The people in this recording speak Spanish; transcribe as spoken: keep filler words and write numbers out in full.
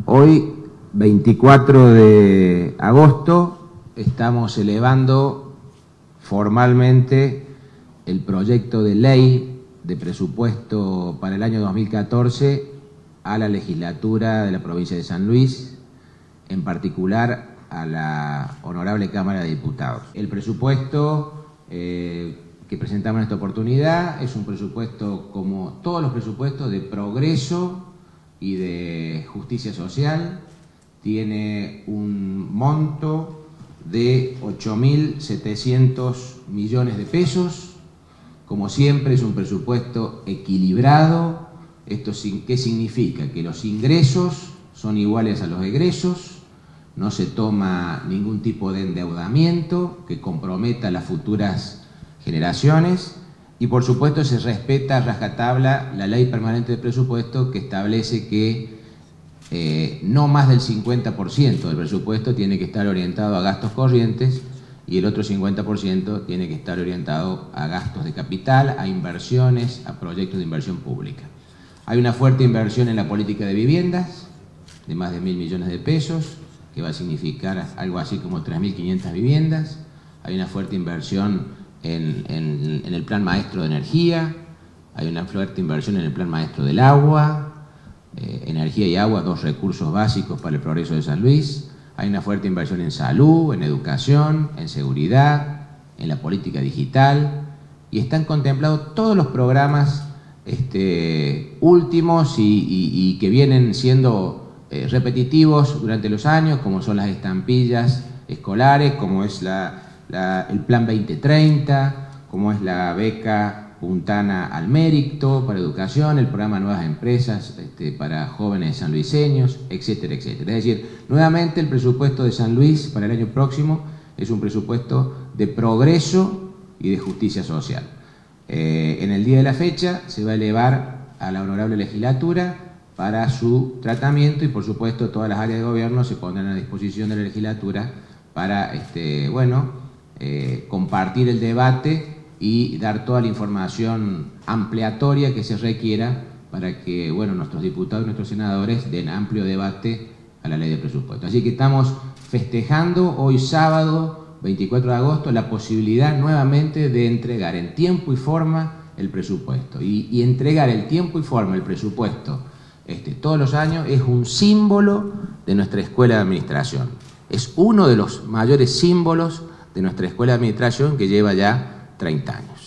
Hoy, veinticuatro de agosto, estamos elevando formalmente el proyecto de ley de presupuesto para el año dos mil catorce a la legislatura de la provincia de San Luis, en particular a la Honorable Cámara de Diputados. El presupuesto eh, que presentamos en esta oportunidad es un presupuesto, como todos los presupuestos, de progreso y de justicia social. Tiene un monto de ocho mil setecientos millones de pesos. Como siempre, es un presupuesto equilibrado. ¿Esto qué significa? Que los ingresos son iguales a los egresos, no se toma ningún tipo de endeudamiento que comprometa a las futuras generaciones y, por supuesto, se respeta a rajatabla la Ley Permanente de Presupuesto, que establece que eh, no más del cincuenta por ciento del presupuesto tiene que estar orientado a gastos corrientes y el otro cincuenta por ciento tiene que estar orientado a gastos de capital, a inversiones, a proyectos de inversión pública. Hay una fuerte inversión en la política de viviendas, de más de mil millones de pesos, que va a significar algo así como tres mil quinientas viviendas. Hay una fuerte inversión en, en, en el Plan Maestro de Energía, hay una fuerte inversión en el Plan Maestro del Agua, eh, energía y agua, dos recursos básicos para el progreso de San Luis. Hay una fuerte inversión en salud, en educación, en seguridad, en la política digital, y están contemplados todos los programas este, últimos y, y, y que vienen siendo Eh, repetitivos durante los años, como son las estampillas escolares, como es la, la, el Plan veinte treinta, como es la beca Puntana al Mérito para educación, el programa Nuevas Empresas este, para jóvenes sanluiseños, etcétera, etcétera. Es decir, nuevamente el presupuesto de San Luis para el año próximo es un presupuesto de progreso y de justicia social. Eh, en el día de la fecha se va a elevar a la honorable legislatura para su tratamiento y, por supuesto, todas las áreas de gobierno se pondrán a disposición de la legislatura para este, bueno, eh, compartir el debate y dar toda la información ampliatoria que se requiera para que, bueno, nuestros diputados y nuestros senadores den amplio debate a la ley de presupuesto. Así que estamos festejando hoy sábado, veinticuatro de agosto, la posibilidad nuevamente de entregar en tiempo y forma el presupuesto. Y, y entregar el tiempo y forma el presupuesto Este, todos los años es un símbolo de nuestra escuela de administración. Es uno de los mayores símbolos de nuestra escuela de administración, que lleva ya treinta años.